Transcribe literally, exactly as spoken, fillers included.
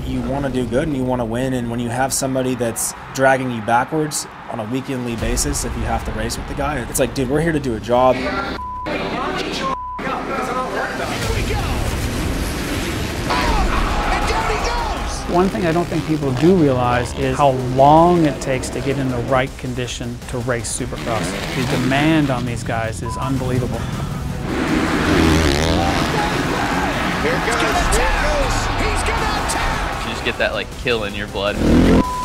you want to do good and you want to win, and when you have somebody that's dragging you backwards on a weekly basis, if you have to race with the guy, it's like, dude, we're here to do a job. One thing I don't think people do realize is how long it takes to get in the right condition to race Supercross. The demand on these guys is unbelievable. Here it goes, here it goes. He's gonna attack. You just get that like kill in your blood.